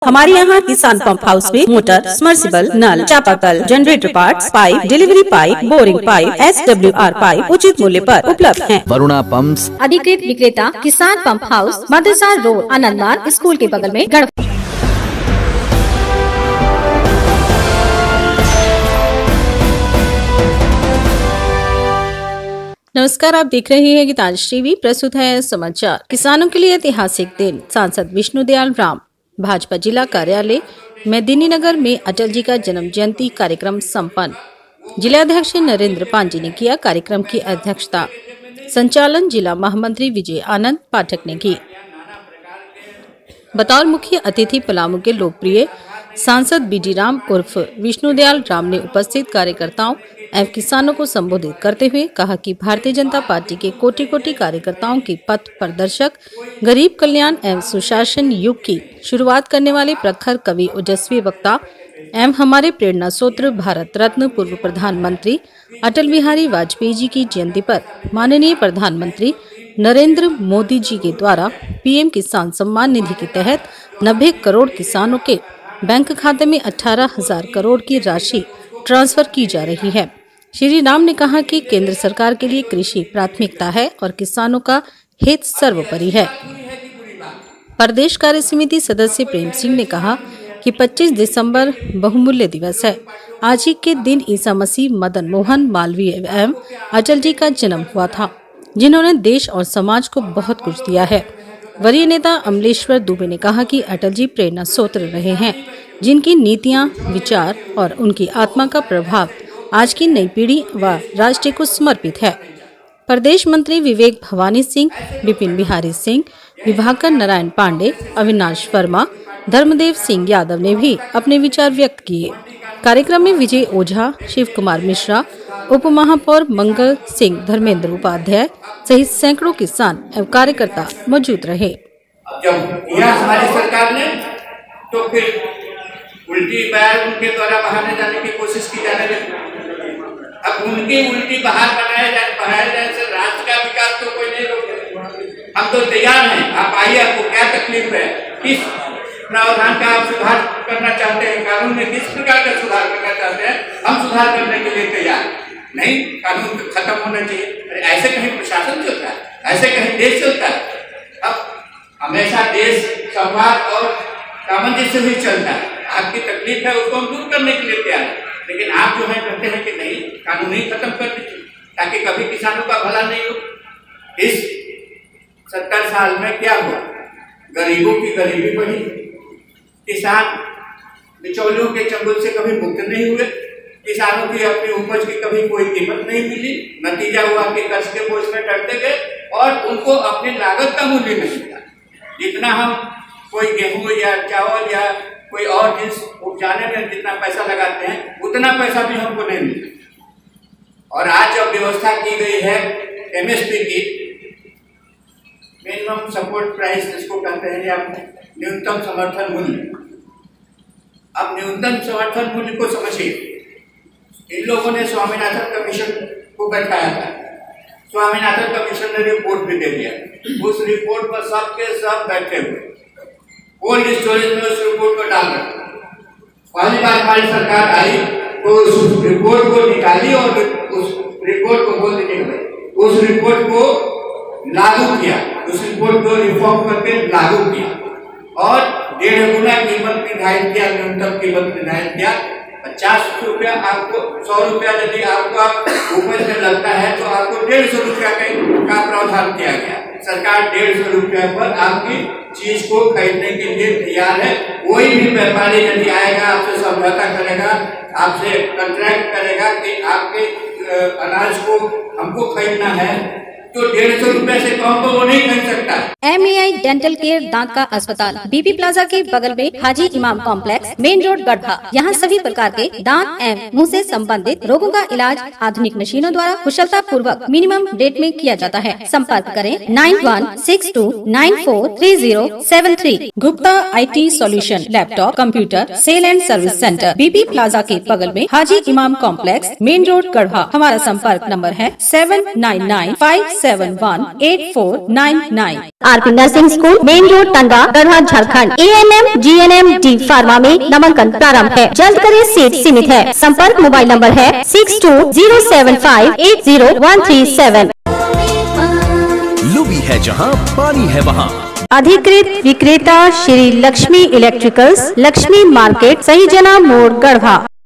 हमारे यहाँ Kisan pump house में मोटर, सबमर्सिबल, नल, चापाकल, generator parts, pipe, delivery pipe, boring pipe, SWR pipe उचित मूल्य पर उपलब्ध हैं। वरुणा पंप्स, अधिकृत विक्रेता Kisan pump house, Madrasa road, Anandmarg school के बगल में गढ़वा। नमस्कार, आप देख रहे हैं गीतांजलि टीवी। प्रस्तुत है समाचार। किसानों के लिए ऐतिहासिक दिन। सांसद विष्णुदयाल राम। भाजपा जिला कार्यालय मेदिनीनगर में अटल जी का जन्म जयंती कार्यक्रम संपन्न। जिलाध्यक्ष नरेंद्र पांजी ने किया कार्यक्रम की अध्यक्षता। संचालन जिला महामंत्री विजय आनंद पाठक ने की। बतौर मुख्य अतिथि पलामू के लोकप्रिय सांसद बीडी राम उर्फ विष्णुदयाल राम ने उपस्थित कार्यकर्ताओं एवं किसानों को संबोधित करते हुए कहा कि भारतीय जनता पार्टी के कोटि कोटि कार्यकर्ताओं के पथ प्रदर्शक, गरीब कल्याण एवं सुशासन युग की शुरुआत करने वाले प्रखर कवि, ओजस्वी वक्ता एवं हमारे प्रेरणा स्रोत भारत रत्न पूर्व प्रधानमंत्री अटल बिहारी वाजपेयी जी की जयंती पर माननीय प्रधानमंत्री नरेंद्र मोदी जी के द्वारा PM किसान सम्मान निधि के तहत 90 करोड़ किसानों के बैंक खाते में 18,000 करोड़ की राशि ट्रांसफर की जा रही है। श्री राम ने कहा कि केंद्र सरकार के लिए कृषि प्राथमिकता है और किसानों का हित सर्वोपरि है। प्रदेश कार्य समिति सदस्य प्रेम सिंह ने कहा कि 25 दिसंबर बहुमूल्य दिवस है। आज ही के दिन ईसा मसीह, मदन मोहन मालवीय एवं अटल जी का जन्म हुआ था, जिन्होंने देश और समाज को बहुत कुछ दिया है। वरीय नेता अमलेश्वर दुबे ने कहा कि अटल जी प्रेरणा स्रोत रहे हैं, जिनकी नीतियां, विचार और उनकी आत्मा का प्रभाव आज की नई पीढ़ी व राष्ट्र को समर्पित है। प्रदेश मंत्री विवेक भवानी सिंह, विपिन बिहारी सिंह, विभाकर नारायण पांडे, अविनाश वर्मा, धर्मदेव सिंह यादव ने भी अपने विचार व्यक्त किए। कार्यक्रम में विजय ओझा, शिव कुमार मिश्रा, उप महापौर मंगल सिंह, धर्मेंद्र उपाध्याय सहित सैकड़ों किसान एवं कार्यकर्ता मौजूद रहे। जब यह हमारी सरकार ने तो फिर उल्टी बहार उनके द्वारा बहाने जाने की कोशिश की जाने लगी। अब उनकी उल्टी बहार बनाया जाए से राष्ट्र का विकास तो कोई नहीं रोकेगा। हम तो तैयार हैं, आप आइए, आपको क्या तकलीफ है, किस प्रावधान का आप सुधार करना चाहते हैं, कानून में किस प्रकार का सुधार करना चाहते हैं, हम सुधार करने के लिए तैयार। नहीं, कानून खत्म होना चाहिए। ऐसे कहीं प्रशासन चलता है, ऐसे कहीं देश चलता है। अब हमेशा देश संवाद और सामंजस्य ही चलता है। आपकी तकलीफ है, उसको हम दूर करने के लिए तैयार है, लेकिन आप जो है कहते हैं कि नहीं, कानून ही खत्म कर दीजिए ताकि कभी किसानों का भला नहीं हो। इस 70 साल में क्या हुआ? गरीबों की गरीबी बढ़ी, किसान बिचौलियों के चंगुल से कभी मुक्त नहीं हुए, किसानों की अपनी उपज की कभी कोई कीमत नहीं मिली। नतीजा हुआ कि कर्ज के बोझ में डरते गए और उनको अपनी लागत का मूल्य नहीं मिला। जितना हम कोई गेहूं या चावल या कोई और चीज उपजाने में जितना पैसा लगाते हैं, उतना पैसा भी हमको नहीं मिला। और आज जब व्यवस्था की गई है MSP की, मिनिमम सपोर्ट प्राइस जिसको कहते हैं, या न्यूनतम समर्थन मूल्य। अब न्यूनतम समर्थन मूल्य को समझिए। इन लोगों ने स्वामीनाथन कमीशन को बैठाया था। स्वामीनाथन कमीशन ने रिपोर्ट भी दे दिया। उस रिपोर्ट पर सबके सब बैठे हुए कोल्ड स्टोरेज में उस रिपोर्ट को डाल रहे। पहली बार हमारी सरकार आई तो उस रिपोर्ट को निकाली और उस रिपोर्ट को बोल दीजिए, उस रिपोर्ट को लागू किया, उस रिपोर्ट को रिफॉर्म करके लागू किया और 1.5 गुना कीमत निर्धारित किया, न्यूनतम कीमत निर्धारित किया। 50 रुपया आपको, 100 रुपया यदि आपका उपज में लगता है तो आपको 150 रुपया का प्रावधान किया गया। सरकार 150 रुपया पर आपकी चीज को खरीदने के लिए तैयार है। कोई भी व्यापारी यदि आएगा, आपसे समझौता करेगा, आपसे कॉन्ट्रैक्ट करेगा कि आपके अनाज को हमको खरीदना है, तो 150 रुपए से कम तो वो नहीं खरीद सकता। MAI डेंटल केयर दांत का अस्पताल BP प्लाजा के बगल में हाजी इमाम कॉम्प्लेक्स, मेन रोड, गढ़वा। यहाँ सभी प्रकार के दांत एवं मुंह से संबंधित रोगों का इलाज आधुनिक मशीनों द्वारा कुशलता पूर्वक मिनिमम रेट में किया जाता है। संपर्क करें 9162943073। Gupta IT solution, laptop, computer, sale and service centre, BP plaza के बगल में हाजी इमाम कॉम्प्लेक्स, मेन रोड, गढ़वा। हमारा संपर्क नंबर है 7995 85718499। RP nursing school, main road, Tandwa, Garhwa, Jharkhand. ANM, GNM, D pharma में नामांकन प्रारंभ है। जल्द करें, सीट सीमित है। संपर्क मोबाइल नंबर है 6207580137। लुबी है जहां पानी है वहां। अधिकृत विक्रेता श्री लक्ष्मी इलेक्ट्रिकल्स, लक्ष्मी मार्केट, सही जना मोड़, गढ़वा।